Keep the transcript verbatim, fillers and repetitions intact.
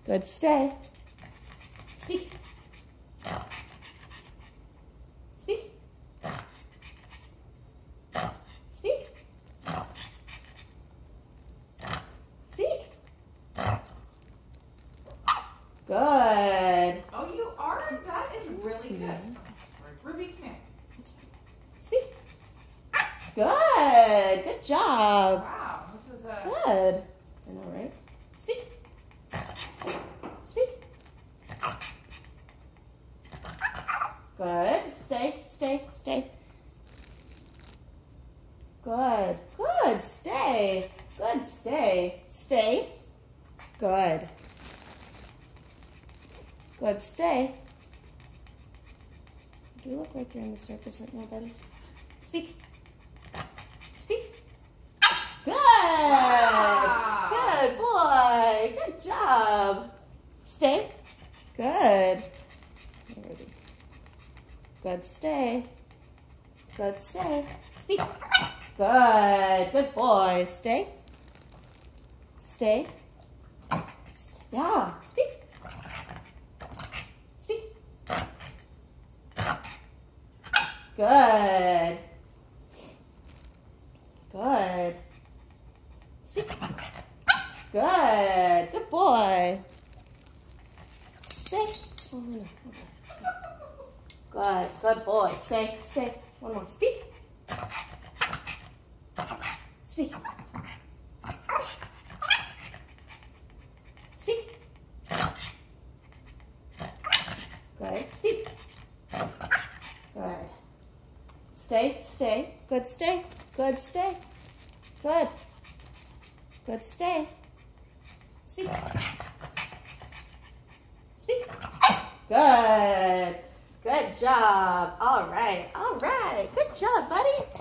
Good, stay. Speak. Speak. Speak. Speak. Good. Oh, you are? That is really good. Ruby, come here. Speak. Good. Good job. Wow, this is a... Good. I know, right? Speak. Speak. Good. Stay, stay, stay. Good. Good. Stay. Good. Stay. Stay. Good. Good. Stay. You look like you're in the circus right now, buddy. Speak. Speak. Good. Wow. Good boy. Good job. Stay. Good. Alrighty. Good. Stay. Good. Stay. Speak. Good. Good boy. Stay. Stay. Yeah. Speak. Speak. Good. Good. Speak. Good. Good boy. Stay. Oh, no. Okay. Good. Good boy. Stay. Stay. One more. Speak. Speak. Speak. Good. Speak. Good. Stay. Stay. Good. Stay. Good. Stay. Good. Good. Stay. Speak. Speak. Good. Good job. All right. All right. Good job, buddy.